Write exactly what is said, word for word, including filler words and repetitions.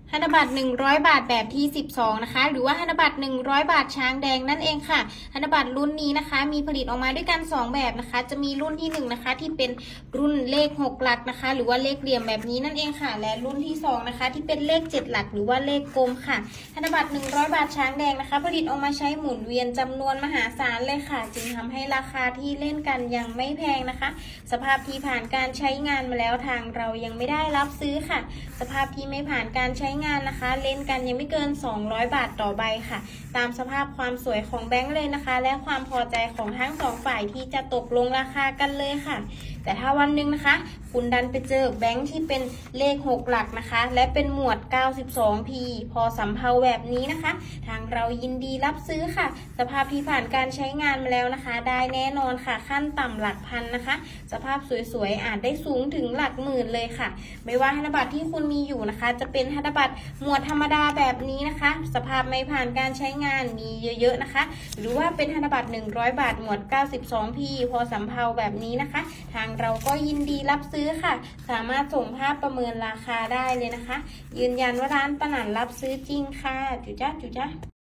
ธนบัตรหนึ่งร้อยบาทแบบที่สิบสองนะคะหรือว่าธนบัตรหนึ่งร้อยบาทช้างแดงนั่นเองค่ะธนบัตรรุ่นนี้นะคะมีผลิตออกมาด้วยกันสองแบบนะคะจะมีรุ่นที่หนึ่งนะคะที่เป็นรุ่นเลขหกหลักนะคะหรือว่าเลขเหลี่ยมแบบนี้นั่นเองค่ะและรุ่นที่สองนะคะที่เป็นเลขเจ็ดหลักหรือว่าเลขกลมค่ะธนบัตรหนึ่งร้อยบาทช้างแดงนะคะผลิตออกมาใช้หมุนเวียนจำนวนมหาศาลเลยค่ะจึงทำให้ราคาที่เล่นกันยังไม่แพงนะคะสภาพที่ผ่านการใช้งานมาแล้วทางเรายังไม่ได้รับซื้อค่ะสภาพที่ไม่ผ่านการใช้งานนะคะเล่นกันยังไม่เกินสองร้อยบาทต่อใบค่ะตามสภาพความสวยของแบงค์เลยนะคะและความพอใจของทั้งสองฝ่ายที่จะตกลงราคากันเลยค่ะแต่ถ้าวันหนึ่งนะคะคุณดันไปเจอแบงค์ที่เป็นเลขหกหลักนะคะและเป็นหมวด เก้าสิบสองพี พอสำเภาแบบนี้นะคะทางเรายินดีรับซื้อค่ะสภาพที่ผ่านการใช้งานมาแล้วนะคะได้แน่นอนค่ะขั้นต่ำหลักพันนะคะสภาพสวยๆอาจได้สูงถึงหลักหมื่นเลยค่ะไม่ว่าธนบัตรที่คุณมีอยู่นะคะจะเป็นธนบัตรหมวดธรรมดาแบบนี้นะคะสภาพไม่ผ่านการใช้งานมีเยอะๆนะคะหรือว่าเป็นธนบัตรหนึ่งร้อยบาทหมวด เก้าสิบสองพี พอสำเภาแบบนี้นะคะทางเราก็ยินดีรับซื้อค่ะสามารถส่งภาพประเมินราคาได้เลยนะคะยืนยันว่าร้านปะหนันรับซื้อจริงค่ะจุจ๊ะจุจ๊ะ